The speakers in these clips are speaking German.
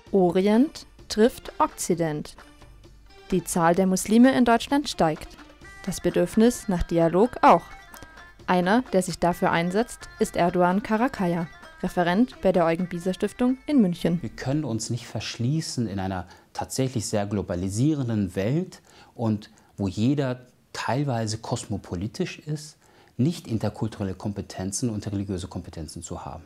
Orient trifft Okzident. Die Zahl der Muslime in Deutschland steigt. Das Bedürfnis nach Dialog auch. Einer, der sich dafür einsetzt, ist Erdoğan Karakaya, Referent bei der Eugen-Biser-Stiftung in München. Wir können uns nicht verschließen in einer tatsächlich sehr globalisierenden Welt und wo jeder teilweise kosmopolitisch ist, nicht interkulturelle Kompetenzen und religiöse Kompetenzen zu haben.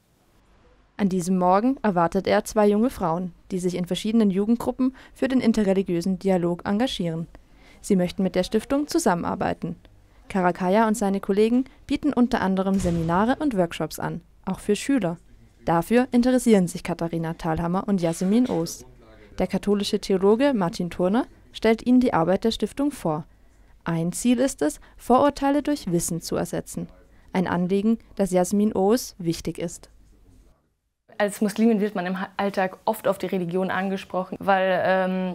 An diesem Morgen erwartet er 2 junge Frauen, die sich in verschiedenen Jugendgruppen für den interreligiösen Dialog engagieren. Sie möchten mit der Stiftung zusammenarbeiten. Karakaya und seine Kollegen bieten unter anderem Seminare und Workshops an, auch für Schüler. Dafür interessieren sich Katharina Thalhammer und Yasemin Oğuz. Der katholische Theologe Martin Turner stellt ihnen die Arbeit der Stiftung vor. Ein Ziel ist es, Vorurteile durch Wissen zu ersetzen. Ein Anliegen, das Yasemin Oğuz wichtig ist. Als Muslimin wird man im Alltag oft auf die Religion angesprochen, weil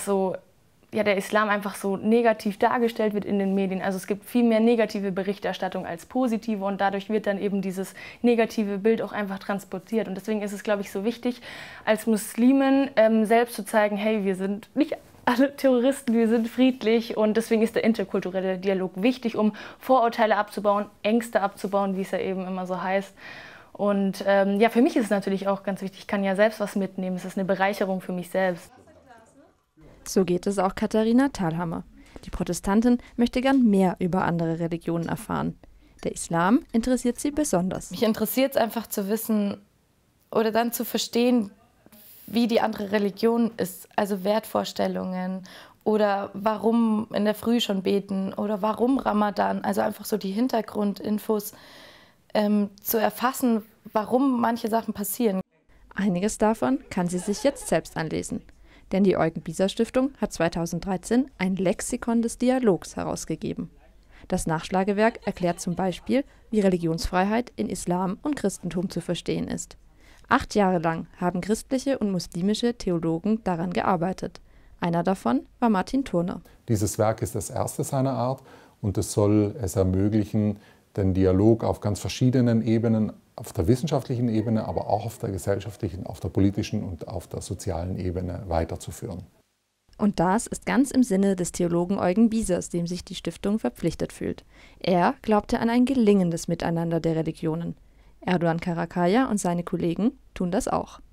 der Islam einfach so negativ dargestellt wird in den Medien. Also es gibt viel mehr negative Berichterstattung als positive und dadurch wird dann eben dieses negative Bild auch einfach transportiert. Und deswegen ist es, glaube ich, so wichtig, als Muslimen selbst zu zeigen, hey, wir sind nicht alle Terroristen, wir sind friedlich und deswegen ist der interkulturelle Dialog wichtig, um Vorurteile abzubauen, Ängste abzubauen, wie es ja eben immer so heißt. Und für mich ist es natürlich auch ganz wichtig, ich kann ja selbst was mitnehmen, es ist eine Bereicherung für mich selbst. So geht es auch Katharina Thalhammer. Die Protestantin möchte gern mehr über andere Religionen erfahren. Der Islam interessiert sie besonders. Mich interessiert es einfach zu wissen oder dann zu verstehen, wie die andere Religion ist, also Wertvorstellungen oder warum in der Früh schon beten oder warum Ramadan, also einfach so die Hintergrundinfos zu erfassen, warum manche Sachen passieren. Einiges davon kann sie sich jetzt selbst anlesen. Denn die Eugen-Biser-Stiftung hat 2013 ein Lexikon des Dialogs herausgegeben. Das Nachschlagewerk erklärt zum Beispiel, wie Religionsfreiheit in Islam und Christentum zu verstehen ist. 8 Jahre lang haben christliche und muslimische Theologen daran gearbeitet. Einer davon war Martin Turner. Dieses Werk ist das erste seiner Art und es soll es ermöglichen, den Dialog auf ganz verschiedenen Ebenen, auf der wissenschaftlichen Ebene, aber auch auf der gesellschaftlichen, auf der politischen und auf der sozialen Ebene weiterzuführen. Und das ist ganz im Sinne des Theologen Eugen Bisers, dem sich die Stiftung verpflichtet fühlt. Er glaubte an ein gelingendes Miteinander der Religionen. Erdoğan Karakaya und seine Kollegen tun das auch.